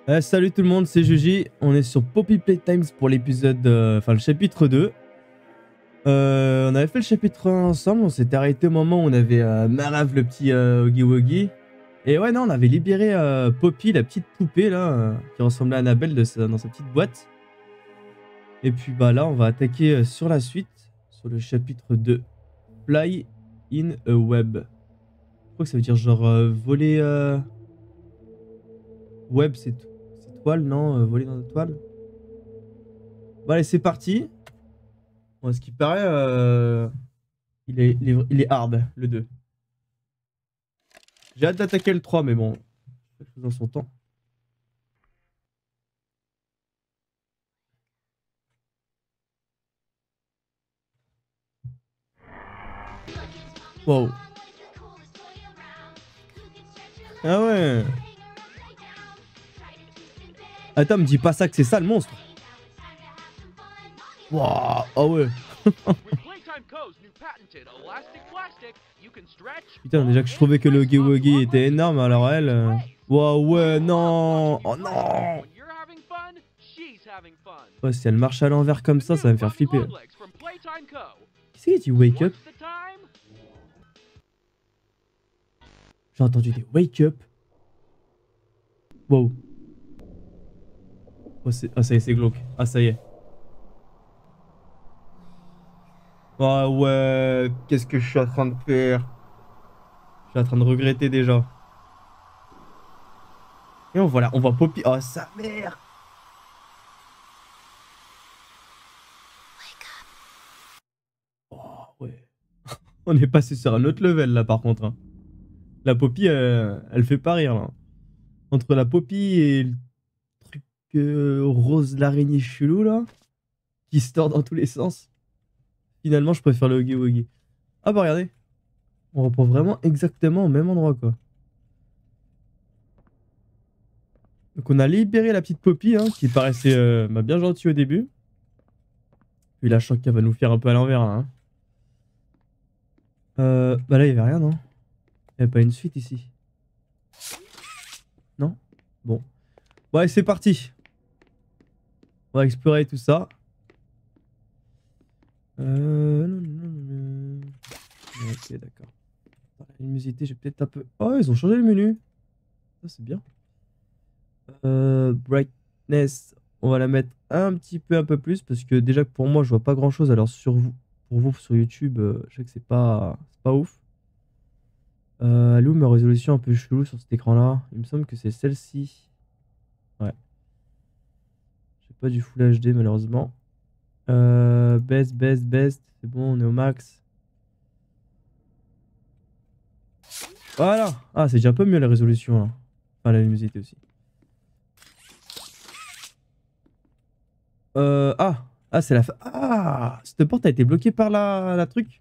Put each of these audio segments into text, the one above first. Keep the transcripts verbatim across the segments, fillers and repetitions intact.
Euh, salut tout le monde, c'est Juji. On est sur Poppy Playtimes pour l'épisode, euh, enfin le chapitre deux. Euh, on avait fait le chapitre un ensemble, on s'était arrêté au moment où on avait euh, Marav le petit euh, Oogie Woogie. Et ouais, non, on avait libéré euh, Poppy, la petite poupée là, euh, qui ressemblait à Annabelle de sa- dans sa petite boîte. Et puis bah là, on va attaquer euh, sur la suite, sur le chapitre deux. Fly in a web. Je crois que ça veut dire genre euh, voler... euh, Web, c'est c'est toile, non? Euh, voler dans la toile. Bon allez, c'est parti. Bon, ce qui paraît, euh, il, est, il, est, il est hard, le deux. J'ai hâte d'attaquer le trois, mais bon, dans son temps. Wow. Ah ouais. Attends, me dis pas ça que c'est ça le monstre. Waouh. Ah ouais. Putain, déjà que je trouvais que le Oogie Woogie était énorme, alors elle... euh, Waouh, ouais, non. Oh non. Ouais, si elle marche à l'envers comme ça, ça va me faire flipper. Qui c'est qui dit wake up? J'ai entendu des wake up. Wow. Oh, ah, ça y est, c'est glauque. Ah, ça y est. Ah ouais, qu'est-ce que je suis en train de faire? Je suis en train de regretter déjà. Et on voit là, on voit Poppy. Oh, sa mère! Oh, ouais. On est passé sur un autre level là, par contre, hein. La Poppy, euh, elle fait pas rire là. Entre la Poppy et le truc euh, rose l'araignée chelou là, qui se tord dans tous les sens. Finalement, je préfère le Oogie Woogie. Ah bah regardez, on reprend vraiment exactement au même endroit quoi. Donc on a libéré la petite Poppy hein, qui paraissait euh, bah, bien gentille au début. Puis là je sens qu'elle va nous faire un peu à l'envers là. Hein. Euh, bah là il y avait rien non? Il n'y avait pas une suite ici. Non? Bon. Ouais c'est parti. On va explorer tout ça. Euh... non, non, non, non. Ok d'accord. La luminosité j'ai peut-être un peu... Oh ils ont changé le menu. Ça c'est bien. Euh, brightness, on va la mettre un petit peu un peu plus parce que déjà que pour moi je vois pas grand chose alors sur vous pour vous sur YouTube euh, je sais que c'est pas c'est pas ouf. Euh, elle est où ma résolution un peu chelou sur cet écran là? Il me semble que c'est celle-ci. Ouais. J'ai pas du full H D malheureusement. Euh, best best best c'est bon on est au max. Voilà. Ah c'est déjà un peu mieux la résolution là. Enfin la luminosité aussi. Euh, ah ah c'est la fin. Ah cette porte a été bloquée par la, la truc.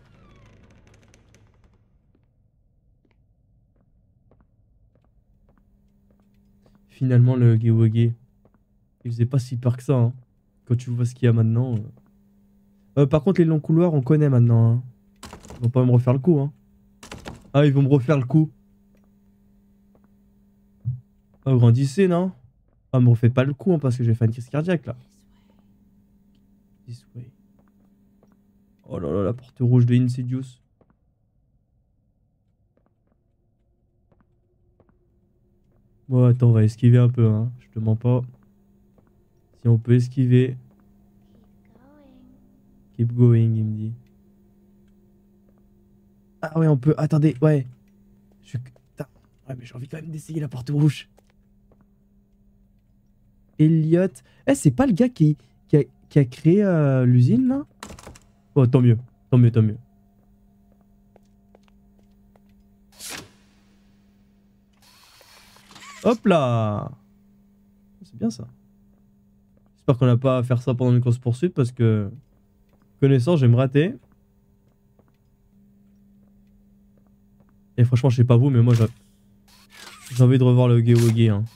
Finalement, le Gewogé, il faisait pas si peur que ça. Hein. Quand tu vois ce qu'il y a maintenant. Euh... Euh, par contre, les longs couloirs, on connaît maintenant. Hein. Ils vont pas me refaire le coup. Hein. Ah, ils vont me refaire le coup. Oh, grandissez, non? Ah, me refaites pas le coup hein, parce que je vais faire une crise cardiaque là. This way. Oh là là, la porte rouge de Insidious. Bon, attends, on va esquiver un peu. Hein. Je te mens pas. Si on peut esquiver. Keep going, il me dit. Ah ouais, on peut. Attendez, ouais. Je... Ouais, mais j'ai envie quand même d'essayer la porte rouge. Elliot. Eh, c'est pas le gars qui, qui, a, qui a créé euh, l'usine là? Oh, tant mieux. Tant mieux, tant mieux. Hop là! C'est bien ça. J'espère qu'on n'a pas à faire ça pendant une course poursuite parce que connaissant, je vais me rater. Et franchement, je sais pas vous, mais moi j'ai envie de revoir le Gewogé. Hein.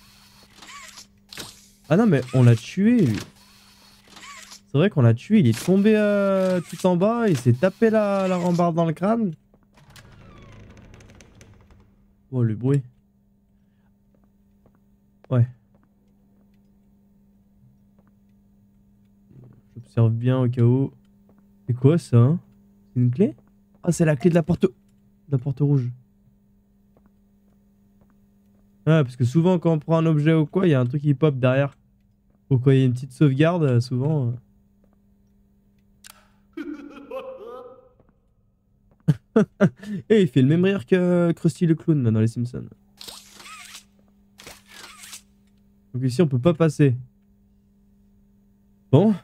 Ah non, mais on l'a tué lui. C'est vrai qu'on l'a tué, il est tombé euh, tout en bas, il s'est tapé la, la rambarde dans le crâne. Oh le bruit. Ouais. Observe bien au cas où. C'est quoi ça hein? C'est une clé? Ah, c'est la clé de la porte... de la porte rouge. Ah, parce que souvent quand on prend un objet ou quoi, il y a un truc qui pop derrière. Ou quand il y a une petite sauvegarde, souvent... euh. Et il fait le même rire que Krusty le clown là, dans les Simpsons. Donc ici on peut pas passer. Bon.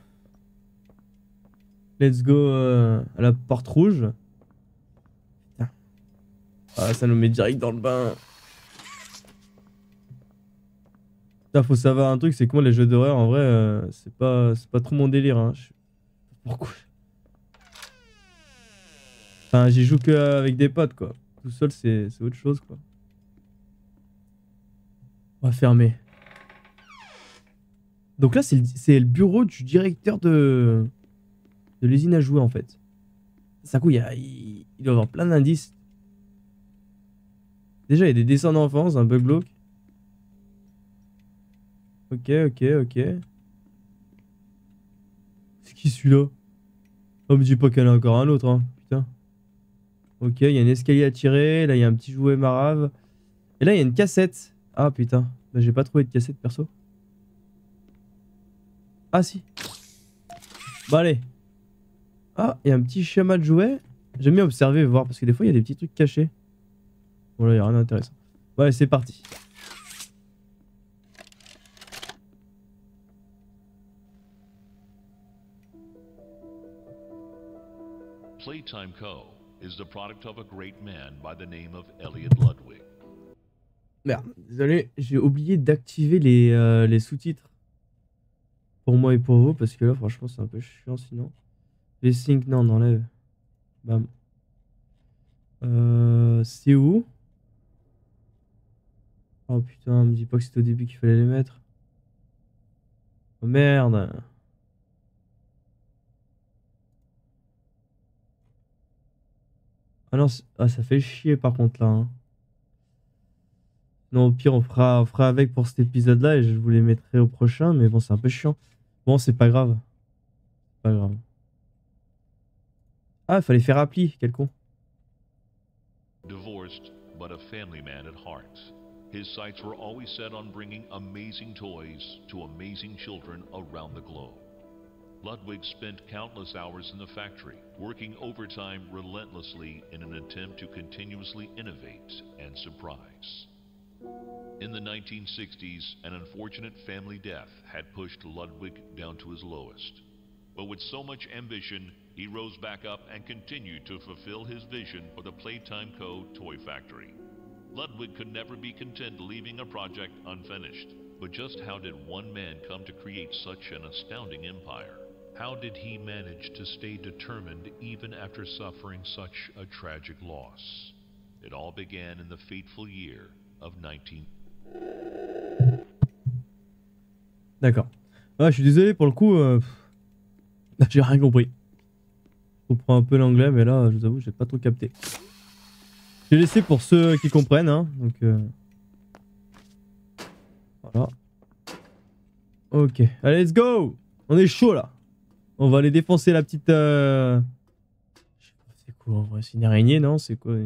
Let's go euh, à la porte rouge. Putain. Ah, ça nous met direct dans le bain. Putain, faut savoir un truc, c'est que moi les jeux d'horreur en vrai euh, c'est pas, c'est pas trop mon délire. Hein. Je... Pourquoi? Enfin j'y joue que avec des potes quoi. Tout seul c'est autre chose quoi. On va fermer. Donc là c'est le, le bureau du directeur de, de l'usine à jouer en fait. Ça coup il, y a, il, il doit y avoir plein d'indices. Déjà il y a des dessins d'enfance, un peu glauque. Ok ok ok. C'est qui celui-là? Oh me dis pas qu'il y en a encore un autre hein. Putain. Ok il y a un escalier à tirer. Là il y a un petit jouet marave. Et là il y a une cassette. Ah putain. Bah, j'ai pas trouvé de cassette perso. Ah si. Bon allez. Ah, il y a un petit schéma de jouet. J'aime bien observer et voir parce que des fois il y a des petits trucs cachés. Bon là il y a rien d'intéressant. Bon allez c'est parti. Playtime Co. is the product of a great man by the name of Elliot Ludwig. Merde, désolé, j'ai oublié d'activer les, euh, les sous-titres. Pour moi et pour vous, parce que là franchement c'est un peu chiant sinon. Les syncs, non on enlève. Bam. Euh, c'est où? Oh putain, me dis pas que c'était au début qu'il fallait les mettre. Oh merde. Ah non, ah, ça fait chier par contre là. Hein. Non, au pire, on fera, on fera avec pour cet épisode-là et je vous les mettrai au prochain, mais bon, c'est un peu chiant. Bon, c'est pas grave. Pas grave. Ah, fallait faire appli, quel con. Divorced, but a family man at heart. His sights were always set on bringing amazing toys to amazing children around the globe. Ludwig spent countless hours in the factory, working overtime relentlessly in an attempt to continuously innovate and surprise. In the nineteen sixties, an unfortunate family death had pushed Ludwig down to his lowest. But with so much ambition, he rose back up and continued to fulfill his vision for the Playtime Co. toy factory. Ludwig could never be content leaving a project unfinished. But just how did one man come to create such an astounding empire? How did he manage to stay determined even after suffering such a tragic loss? It all began in the fateful year of nineteen... D'accord. Ah, je suis désolé pour le coup. Euh... J'ai rien compris. Je comprends un peu l'anglais, mais là, je vous avoue, j'ai pas trop capté. J'ai laissé pour ceux qui comprennent, hein. Donc, euh... voilà. Ok. Allez, let's go! On est chaud là. On va aller défoncer la petite. Euh... Je sais pas, c'est quoi en vrai? C'est une araignée, non? C'est quoi?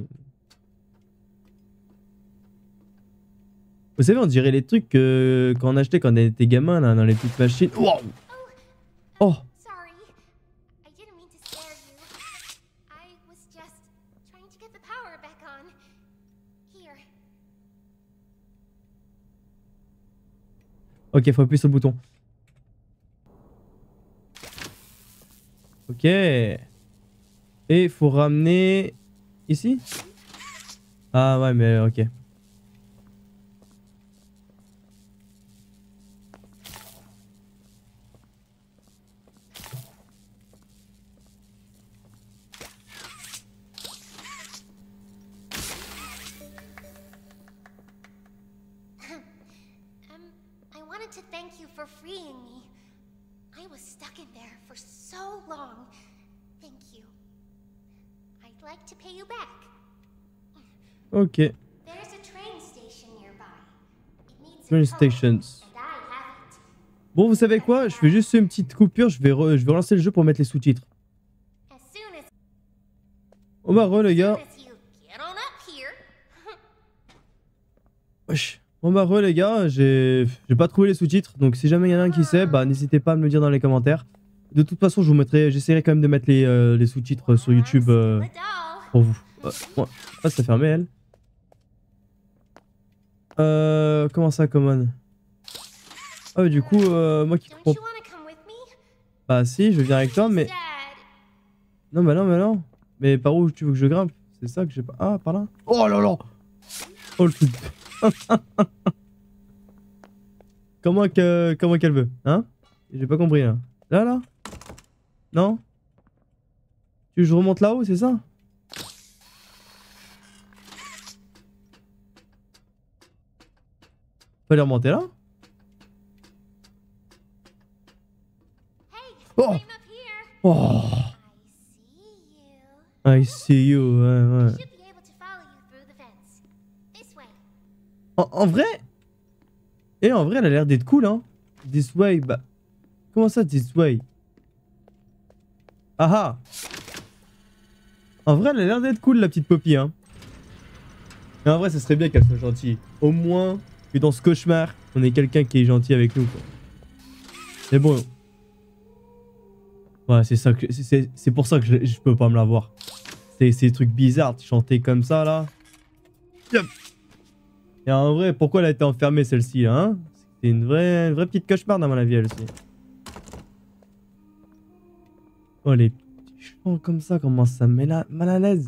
Vous savez, on dirait les trucs que quand on achetait quand on était gamin là, dans les petites machines. Wow. Oh! Ok, faut appuyer sur le bouton. Ok. Et il faut ramener... Ici? Ah ouais, mais ok. Ok. Train stations. Bon, vous savez quoi? Je fais juste une petite coupure. Je vais, re... je vais relancer le jeu pour mettre les sous-titres. Oh bah, re, les gars. Wesh. Bon bah, re, les gars. J'ai pas trouvé les sous-titres. Donc, si jamais il y en a un qui sait, bah, n'hésitez pas à me le dire dans les commentaires. De toute façon, je vous mettrai. J'essaierai quand même de mettre les, euh, les sous-titres sur YouTube euh, pour vous. Euh, ouais. Ah, ça fermé, elle. Euh. Comment ça, common? Ah, du coup, euh, moi qui comprends. Bah, si, je viens avec toi, mais. Non, bah non, mais non. Mais par où tu veux que je grimpe? C'est ça que j'ai pas. Ah, par là? Oh là là! Oh le truc. Comment que comment qu'elle veut, hein? J'ai pas compris là. Là là? Non? Tu veux que je remonte là-haut, c'est ça? Fallait remonter là? Oh! Oh! I see you, ouais, ouais. En, en vrai? Et en vrai, elle a l'air d'être cool, hein? This way, bah. Comment ça, this way? Ah ah! En vrai, elle a l'air d'être cool, la petite Poppy, hein? Mais en vrai, ça serait bien qu'elle soit gentille. Au moins, que dans ce cauchemar, on ait quelqu'un qui est gentil avec nous, quoi. Mais bon. Ouais, c'est ça que. C'est pour ça que je, je peux pas me la voir. C'est ces trucs bizarres, chanter comme ça, là. Yep. Et en vrai, pourquoi elle a été enfermée celle-ci, hein? C'est une vraie, une vraie petite cauchemar à mon avis, elle aussi. Oh, les petits chants comme ça, comment ça me met la, mal à l'aise.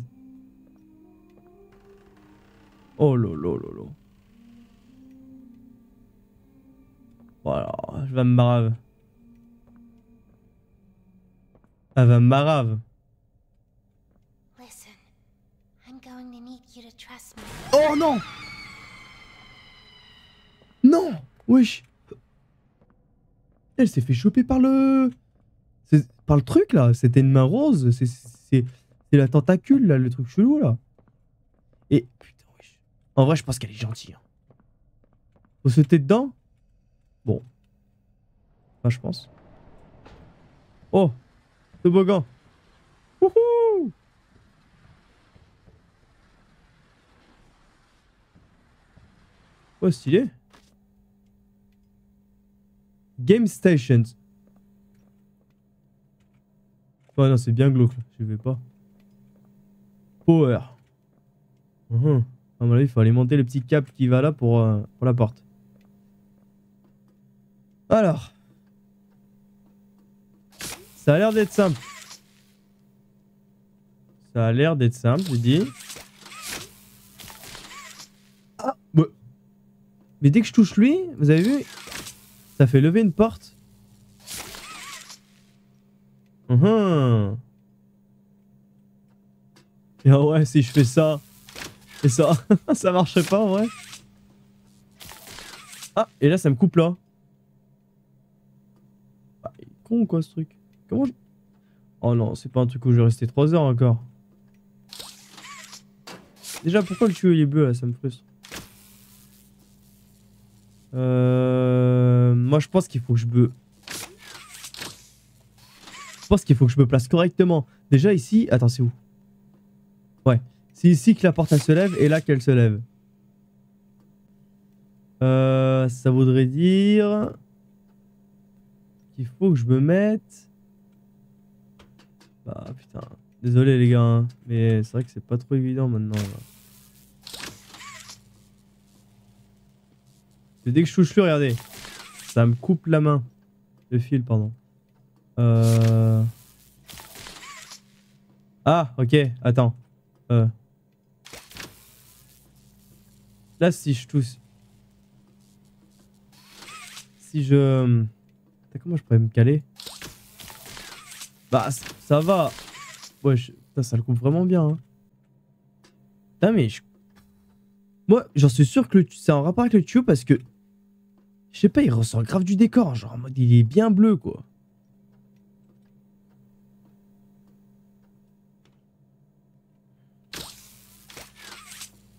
Oh lolo lolo. Voilà, je vais me barave. Elle va me barave. Oh non! Non! Wesh! Elle s'est fait choper par le... Par le truc là, c'était une main rose, c'est la tentacule là, le truc chelou là. Et putain, wesh. En vrai, je pense qu'elle est gentille. Hein. Faut sauter dedans? Bon. Enfin, je pense. Oh! Toboggan! Wouhou! Oh, stylé. Game Stations. Oh non, c'est bien glauque là, je vais pas. Power. Uh -huh. À mon avis, il faut alimenter le petit câble qui va là pour, euh, pour la porte. Alors. Ça a l'air d'être simple. Ça a l'air d'être simple, j'ai dit. Ah, bah. Mais dès que je touche lui, vous avez vu, ça fait lever une porte. Uh -huh. Et ah ouais, si je fais ça, et ça, ça marcherait pas en vrai. Ah, et là ça me coupe là. Ah, il est con quoi ce truc. Comment je... Oh non, c'est pas un truc où je vais rester trois heures encore. Déjà, pourquoi le tuyau il est bleu là, ça me frustre. Euh... Moi je pense qu'il faut que je me... Je pense qu'il faut que je me place correctement. Déjà ici, attends, c'est où? Ouais, c'est ici que la porte elle se lève et là qu'elle se lève. Euh, ça voudrait dire qu'il faut que je me mette. Bah putain, désolé les gars, hein, mais c'est vrai que c'est pas trop évident maintenant. Là. Dès que je touche lui, regardez, ça me coupe la main, le fil, pardon. Euh... Ah, ok, attends. Euh... Là, si je touche... Si je... Comment je pourrais me caler? Bah, ça va. Ouais, je... ça, ça le coupe vraiment bien. Hein. Putain, mais je... Moi, j'en suis sûr que le... c'est en rapport avec le tuyau parce que... Je sais pas, il ressort grave du décor. Genre, en mode, il est bien bleu, quoi.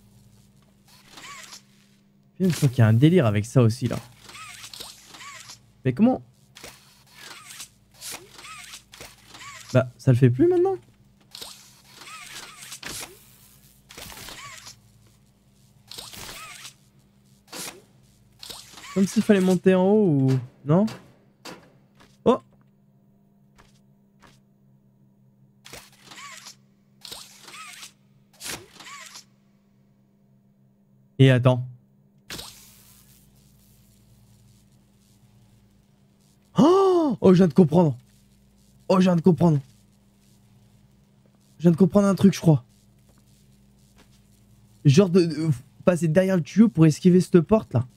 Je crois qu'il y a un délire avec ça aussi là. Mais comment? Bah, ça le fait plus maintenant? Comme s'il fallait monter en haut ou... Non? Oh! Et attends. Oh! Oh, je viens de comprendre. Oh, je viens de comprendre. Je viens de comprendre un truc, je crois. Genre de, de passer derrière le tuyau pour esquiver cette porte là.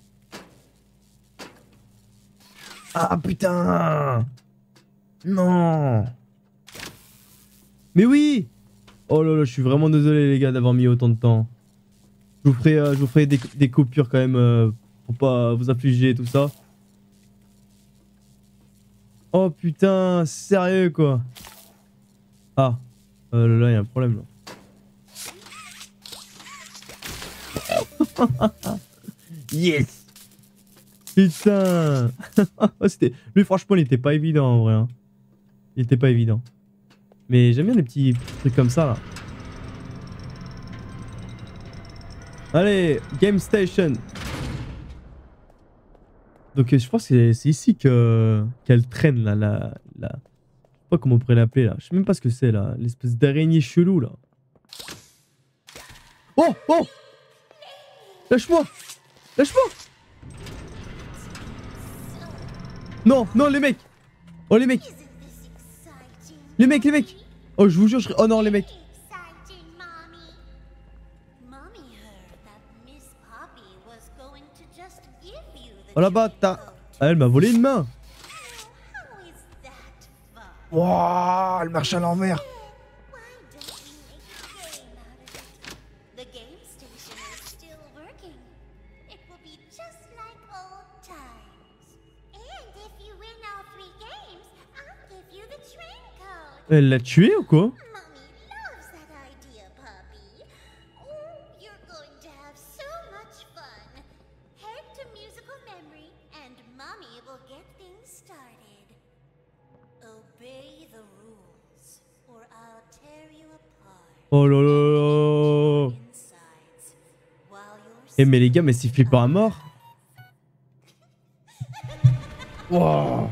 Ah putain! Non! Mais oui! Oh là là, je suis vraiment désolé les gars d'avoir mis autant de temps. Je vous ferai, euh, je vous ferai des, des coupures quand même euh, pour pas vous affliger et tout ça. Oh putain, sérieux quoi. Ah, euh, là, là, y a un problème là. Yes! Putain. C'était... Lui franchement il était pas évident en vrai hein. Il était pas évident. Mais j'aime bien les petits trucs comme ça là. Allez, Game Station. Donc je pense que c'est ici que qu'elle traîne là, la, la... Je sais pas comment on pourrait l'appeler là. Je sais même pas ce que c'est là. L'espèce d'araignée chelou là. Oh! Oh! Lâche-moi! Lâche-moi! Non, non, les mecs! Oh, les mecs! Les mecs, les mecs! Oh, je vous jure, je... Oh non, les mecs! Oh là-bas, t'as... Ah, elle m'a volé une main! Wouah, elle marche à l'envers! Elle l'a tué ou quoi? Oh là là là. Eh mais les gars, mais c'est flippant à mort. Wow.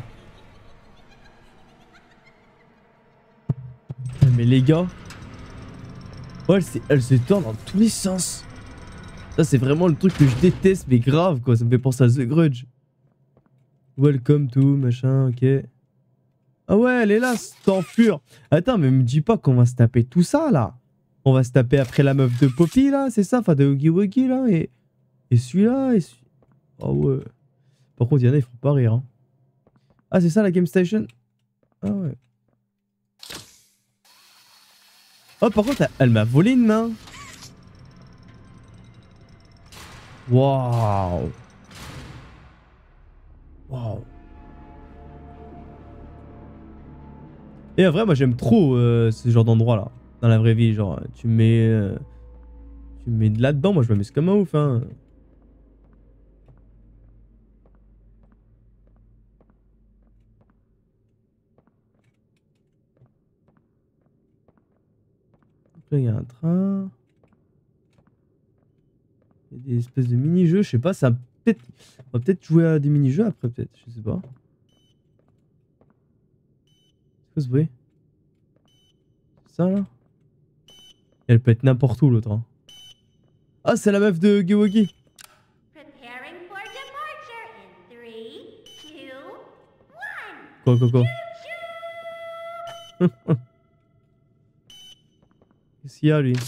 Mais les gars, oh, elle, elle se tourne dans tous les sens. Ça c'est vraiment le truc que je déteste, mais grave quoi, ça me fait penser à The Grudge. Welcome to machin, ok. Ah ouais, elle est là, s'enfuir. Attends, mais me dis pas qu'on va se taper tout ça là. On va se taper après la meuf de Poppy là, c'est ça, enfin de Oogie Woogie là, et, et celui-là, et celui... Oh ouais. Par contre, il y en a, ils font pas rire. Hein. Ah, c'est ça la Game Station? Ah ouais. Oh, par contre, elle, elle m'a volé une main. Waouh. Waouh. Et en vrai, moi j'aime trop euh, ce genre d'endroit là. Dans la vraie vie, genre, tu mets. Euh, tu mets de là-dedans, moi je me mets comme un ouf, hein. Là, il y a un train. Il y a des espèces de mini-jeux, je sais pas, ça peut-être. On va peut-être jouer à des mini-jeux après, peut-être, je sais pas. C'est quoi ce bruit? Ça là? Elle peut être n'importe où l'autre. Hein. Ah, c'est la meuf de Gewogi. Quoi, quoi, quoi? Qu'est-ce qu'il y a lui?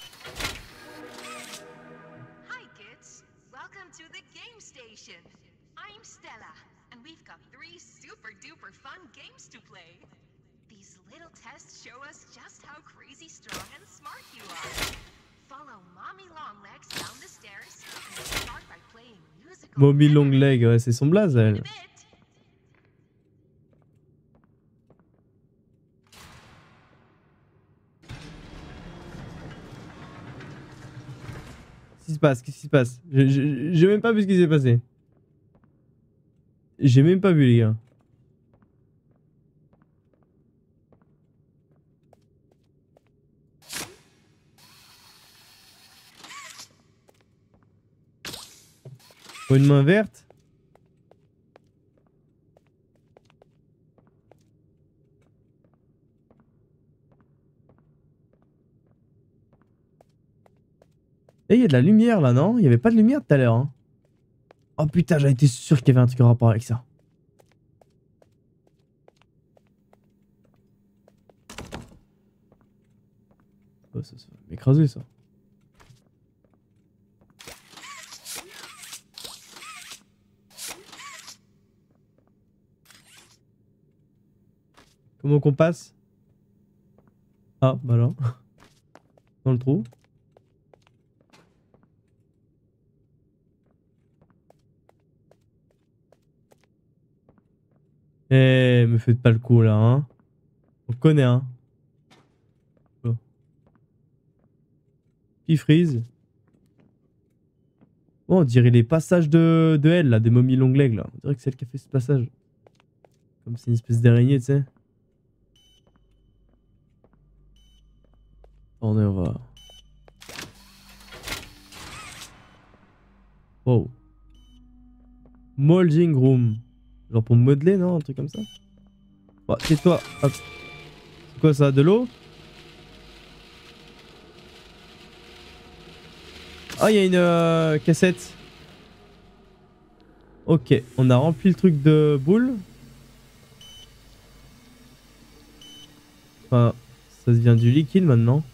Hi kids, welcome to the game station. I'm Stella, and we've got three super duper fun games to play. These little tests show us just how crazy strong and smart you are. Follow Mommy Longlegs down the stairs and start by playing musical. Mommy Longlegs, ouais, c'est son blaze elle. Qu'est-ce qui se passe? Qu'est-ce qui se passe? J'ai même pas vu ce qui s'est passé. J'ai même pas vu les gars. Faut une main verte. Et il y a de la lumière là, non? Il y avait pas de lumière tout à l'heure. Hein. Oh putain, j'avais été sûr qu'il y avait un truc en rapport avec ça. Oh, ça, ça va m'écraser ça. Comment qu'on passe? Ah, bah là. Dans le trou. Eh, me faites pas le coup là, hein. On connaît, hein. Oh. Qui freeze. Oh, on dirait les passages de, de elle, là, des momies longue leg, là. On dirait que c'est elle qui a fait ce passage. Comme c'est une espèce d'araignée, tu sais. Attendez, on va... Wow. Molding room. Genre pour modeler, non? Un truc comme ça? Bah, tais-toi. Hop. C'est quoi ça? De l'eau? Ah, il y a une euh, cassette. Ok, on a rempli le truc de boule. Enfin, ça devient du liquide maintenant.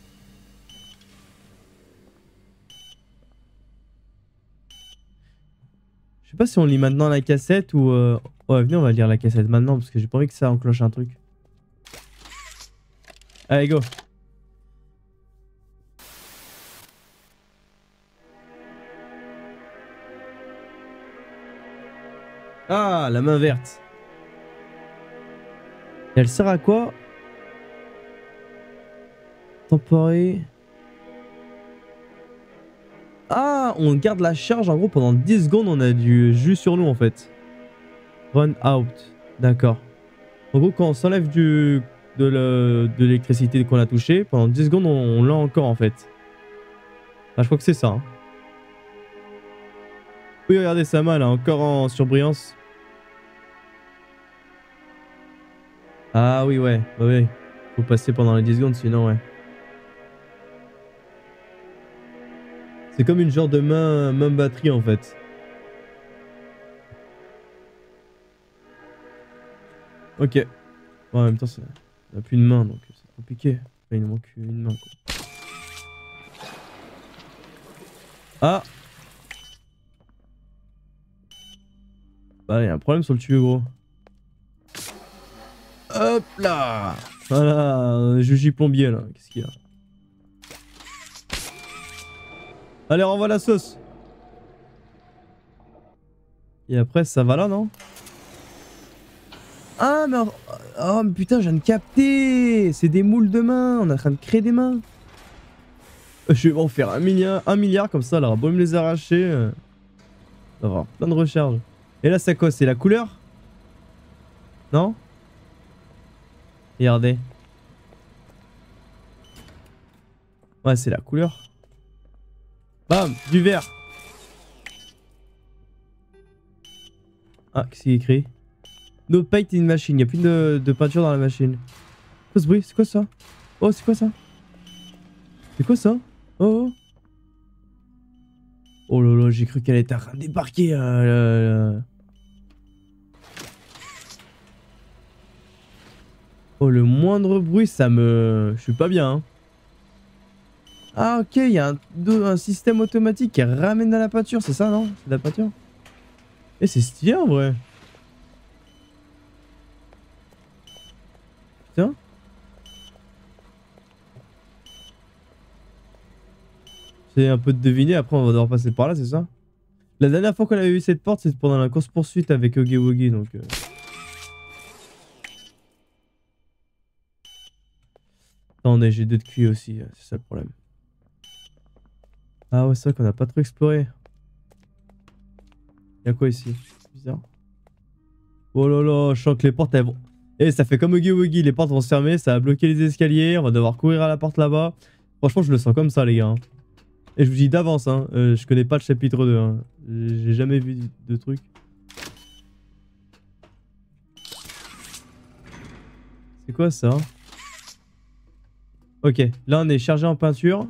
Je sais pas si on lit maintenant la cassette ou... Euh... Ouais, venez, on va lire la cassette maintenant parce que j'ai pas envie que ça enclenche un truc. Allez, go. Ah, la main verte. Et elle sert à quoi? Temporé. Ah, on garde la charge en gros pendant dix secondes, on a du jus sur nous en fait. Run out. D'accord. En gros, quand on s'enlève du de l'électricité qu'on a touché, pendant dix secondes, on, on l'a encore en fait. Ah, je crois que c'est ça. Hein. Oui, regardez sa main là, encore en surbrillance. Ah oui, ouais. Bah, ouais. Faut passer pendant les dix secondes, sinon, ouais. C'est comme une genre de main, main batterie en fait. Ok. Bon, en même temps, ça... on n'a plus de main donc c'est compliqué. Enfin, il nous manque une main quoi. Ah! Bah, il y a un problème sur le tuyau gros. Hop là! Voilà, Juji plombier là. Qu'est-ce qu'il y a? Allez, renvoie la sauce. Et après, ça va là, non? Ah, mais... Oh, mais putain, je viens de capter. C'est des moules de mains. On est en train de créer des mains. Je vais en faire un milliard, un milliard comme ça. Alors, beau me les arracher. Euh... On va avoir plein de recharge. Et là, c'est quoi? C'est la couleur? Non? Regardez. Ouais, c'est la couleur. Bam, du vert. Ah, qu'est-ce qu'il écrit? No paint in machine. Il n'y a plus de, de peinture dans la machine. C'est quoi ce bruit? C'est quoi ça? Oh, c'est quoi ça? C'est quoi ça? Oh, oh. Oh là là, j'ai cru qu'elle était en train de débarquer. Euh, là. Oh, le moindre bruit, ça me... Je suis pas bien. Hein. Ah, ok, il y a un, un système automatique qui ramène dans la peinture, c'est ça, non? C'est de la peinture? Eh, c'est stylé en vrai. Putain. C'est un peu de deviner, après on va devoir passer par là, c'est ça? La dernière fois qu'on avait vu cette porte, c'était pendant la course poursuite avec Huggy Wuggy, donc... Euh... Attendez, j'ai deux de Q aussi, c'est ça le problème. Ah ouais, c'est vrai qu'on a pas trop exploré. Y'a quoi ici? Bizarre. Oh là là, je sens que les portes elles vont... Eh, ça fait comme Huggy Wuggy, les portes vont se fermer, ça va bloquer les escaliers, on va devoir courir à la porte là-bas. Franchement, je le sens comme ça, les gars. Hein. Et je vous dis d'avance, hein, euh, je connais pas le chapitre deux. Hein. J'ai jamais vu de truc. C'est quoi ça? Ok, là on est chargé en peinture.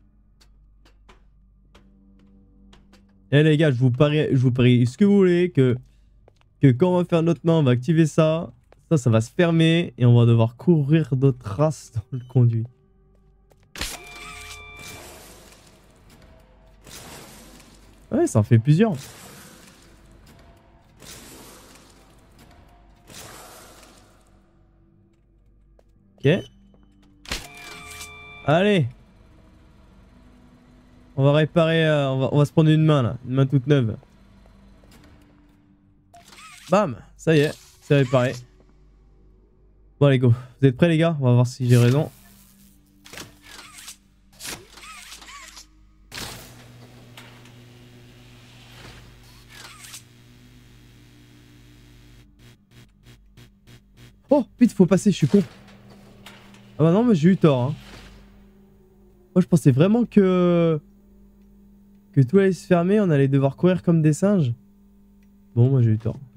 Eh les gars, je vous parie, je vous parie ce que vous voulez, que, que quand on va faire notre main, on va activer ça. Ça, ça va se fermer et on va devoir courir d'autres traces dans le conduit. Ouais, ça en fait plusieurs. Ok. Allez. On va réparer, euh, on, va, on va se prendre une main là, une main toute neuve. Bam, ça y est, c'est réparé. Bon allez go, vous êtes prêts les gars? On va voir si j'ai raison. Oh, vite, faut passer, je suis con. Ah bah non, mais j'ai eu tort. Hein. Moi, je pensais vraiment que... Que tout allait se fermer, on allait devoir courir comme des singes. Bon, moi, j'ai eu tort.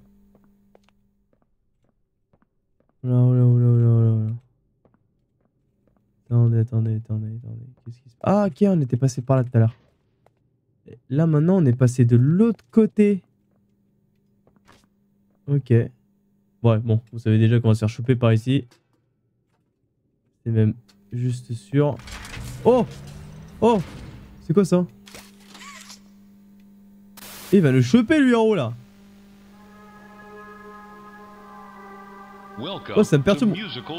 Là, là, là, là, là, là. Attendez, attendez, attendez, attendez. Qu'est-ce qui se passe? Ah, ok, on était passé par là tout à l'heure. Là, maintenant, on est passé de l'autre côté. Ok. Ouais, bon, vous savez déjà qu'on va se faire choper par ici. C'est même juste sûr. Oh! Oh! C'est quoi ça? Et il va le choper lui en haut là. Oh, ça me perturbe.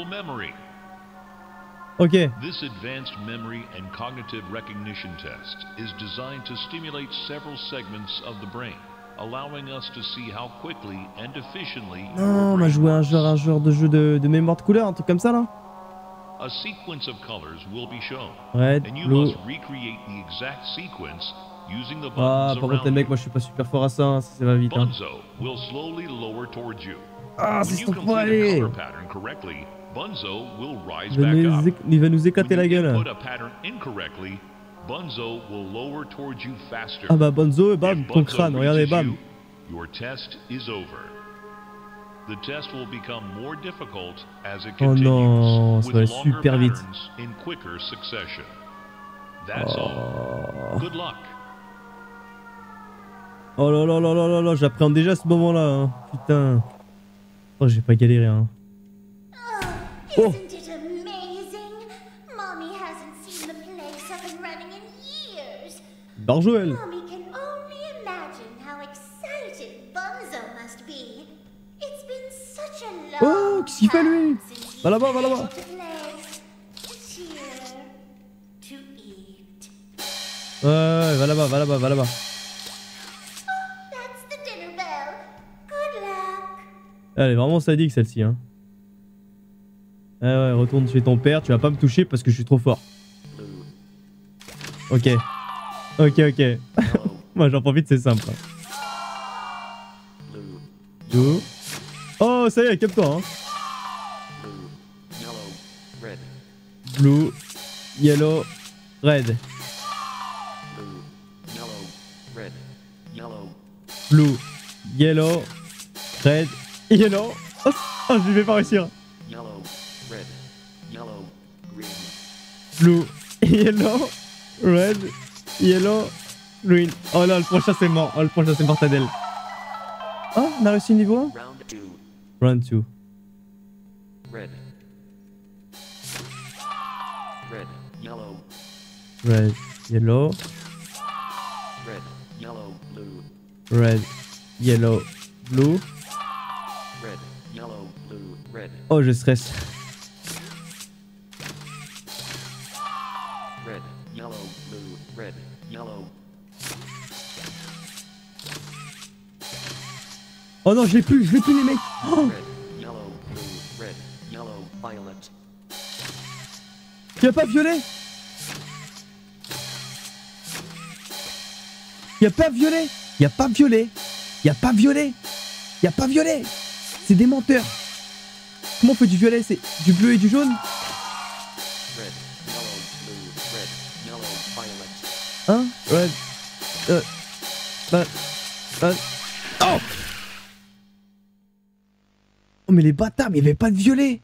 Ok. This advanced memory and cognitive recognition test is designed to stimulate several segments of the brain, allowing us to see how quickly and efficiently. Non, on a joué un genre, un genre de jeu de, de mémoire de couleur, un truc comme ça là. A sequence of colors will be shown, Red, and you blue. must recreate the exact sequence using the Ah, buttons par contre les around mecs, you. moi je suis pas super fort à ça, hein, ça, ça va vite. Hein. Bunzo will slowly lower towards you. Ah, When c'est you son complete point, a allez. color pattern correctly, Bunzo will rise Il va, back nous, up. éc- il va nous éclater When la you gueule. input a pattern incorrectly, Bunzo will lower towards you faster. Ah bah Bonzo, bam, If ton Bunzo crâne, regardez, reaches bam. you, your test is over. The test will become more difficult as it Oh continues, non, ça with va aller longer super vite. patterns in quicker succession. That's Oh. all. Good luck. Oh là là là là là là, j'appréhende déjà ce moment-là. Hein. Putain. Oh, j'ai pas galéré. Hein. Oh, isn't it amazing? Mommy hasn't seen the place up and running in years. Barjoël. Mommy can only imagine how excited Bunzo must be. It's been such a long Oh, qu'est-ce qu'il fait lui? time since he's Va là-bas, va been là-bas. able to play. Cheer to eat. Ouais, ouais, va là-bas, va là-bas, va là-bas. That's the dinner bell. Good luck. Elle est vraiment sadique celle-ci. Hein. Ouais, ouais, retourne chez ton père, tu vas pas me toucher parce que je suis trop fort. Ok. Ok, ok. Moi j'en profite, c'est simple. Blue. Oh, ça y est, calme-toi. Hein. Blue, yellow, red. Blue, yellow, red, yellow. Oh, oh je vais pas réussir. Blue, yellow, red, yellow, green. Oh là, le prochain c'est mort. Oh, le prochain c'est mortadelle. Oh, on a réussi le niveau un. Round two. Red. Red, yellow, Red, yellow, red, yellow, blue, red, yellow, blue. red, yellow, blue, red, Oh, je stresse. red, yellow, blue, red, yellow, Oh non, je l'ai plus, je l'ai plus les mecs. Oh, red, yellow, blue, red, yellow, violet, y'a pas violet. Y'a pas violet. Y'a pas violet. Y'a pas violet. Y'a pas violet. c'est des menteurs. Comment on fait du violet? C'est du bleu et du jaune? Red, yellow, blue, red, yellow, violet. Hein? Red. Euh. Bah. Bah. Oh! Oh, mais les bâtards, mais il n'y avait pas de violet!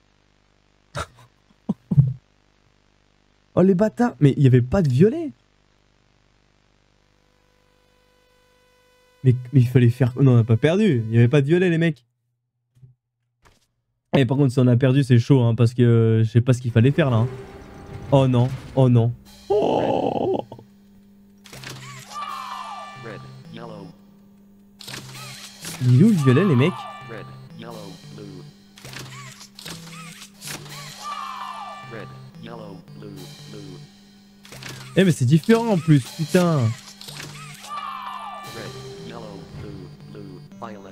Oh, les bâtards! Mais il n'y avait pas de violet! Mais, mais il fallait faire. Non, on n'a pas perdu! Il n'y avait pas de violet, les mecs! Et par contre, si on a perdu, c'est chaud, hein, parce que euh, je sais pas ce qu'il fallait faire là. Hein. Oh non, oh non. Oh! Red, yellow, Il est où le violet, les mecs? red, yellow, blue. Red, yellow, blue, blue. Eh, mais c'est différent en plus, putain! Red, yellow, blue, blue, violet.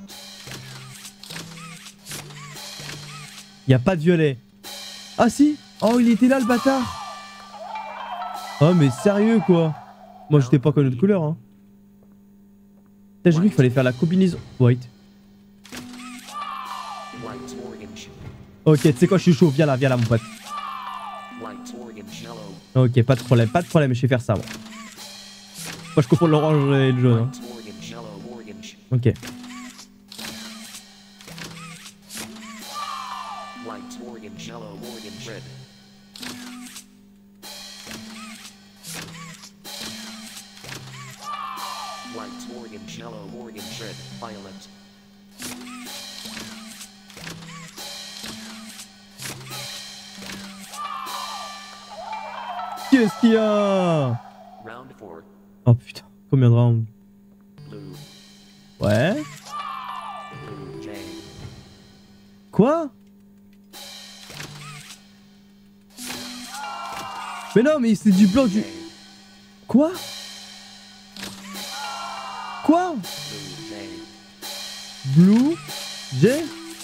Y a pas de violet. Ah si! Oh, il était là le bâtard! Oh, mais sérieux quoi! Moi, j'étais pas connu de couleur, hein. Putain, j'ai vu qu'il fallait faire la combinaison. White. Light, orange. Ok, tu sais quoi, je suis chaud. Viens là, viens là, mon pote. Light, orange, yellow. Ok, pas de problème, pas de problème, je vais faire ça, moi. Moi, je confonds l'orange et le jaune, hein. Light, orange, yellow, orange. Ok. Light, orange, yellow, orange, red. Light, orange, yellow, orange, red, violet. Qu'est-ce qu'il y a? Round four. Oh putain, combien de rounds? Blue, Ouais. blue, J. Quoi? Mais non, mais c'est du blanc du... J. Quoi? Quoi? Blue, J. Blue, J,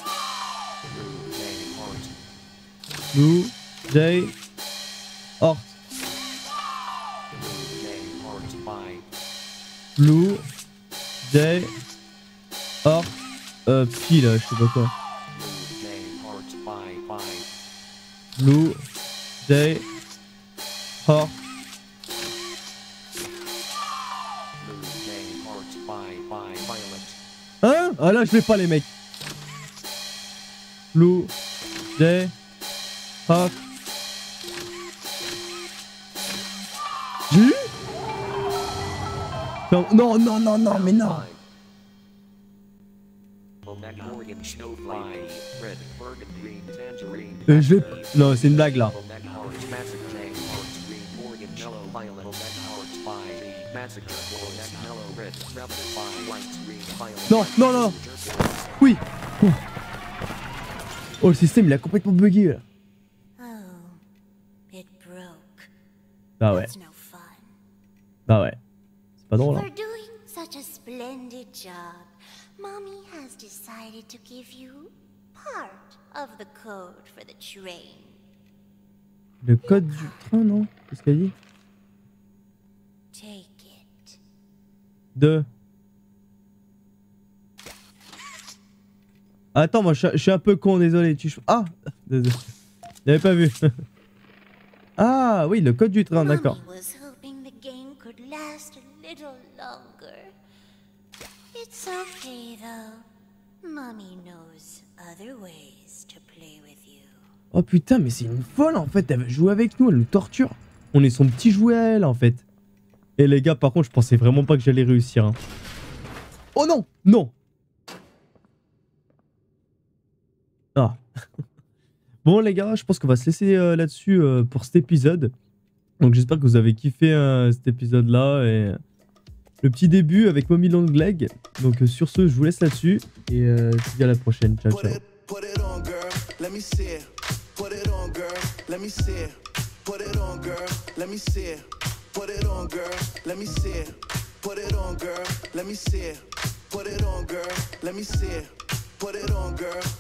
Blue, J, heart. Blue, J, Hort, Blue, J, heart, by. Blue, J, Hort, euh, Pi là, je sais pas quoi. Blue, J, heart, by, by. Blue, J, Hort, Blue, J, heart, by, by, violet. hein? Ah là, je l'ai pas les mecs. Blue, J, Hort. J'ai eu? Non, non, non, non, non, mais non. Five. Black, orange, snowflake, red, burgundy, green, tangerine. Euh, je l'ai... Non, c'est une blague là. Black heart, massacre, J, heart, green, orange, yellow, violet. Black heart, by, J, massacre, black, yellow, red, rabbit, by, white, green, violet. Non, non, non. Oui. Oh, oh le système il a complètement bugué là. Oh, it broke. Bah ouais, That's no fun. bah ouais. C'est pas drôle hein. For doing such a splendid job, Mommy has decided to give you part of the code for the train. Le code du train, non? Qu'est-ce qu'elle dit? Take it. De... Attends, moi je suis- je suis un peu con, désolé. Tu... Ah, désolé. J'avais pas vu. Ah oui, le code du train, d'accord. Mommy was hoping the game could last a little longer. It's okay though. Mommy knows other ways to play with you. Oh putain, mais c'est une folle en fait. Elle veut jouer avec nous, elle nous torture. On est son petit jouet à elle en fait. Et les gars, par contre, je pensais vraiment pas que j'allais réussir. Hein. Oh non, non. Ah. Bon les gars, je pense qu'on va se laisser euh, là-dessus euh, pour cet épisode. Donc j'espère que vous avez kiffé euh, cet épisode là et le petit début avec Mommy Long Leg. Donc euh, sur ce, je vous laisse là-dessus et euh, je vous dis à la prochaine. Ciao ciao. Put it on, girl. Let me see it. Put it on, girl. Let me see it. Put it on, girl. Let me see it. Put it on, girl. Let me see it. Put it on, girl. Let me see it. Put it on, girl. Let me see it. Put it on, girl.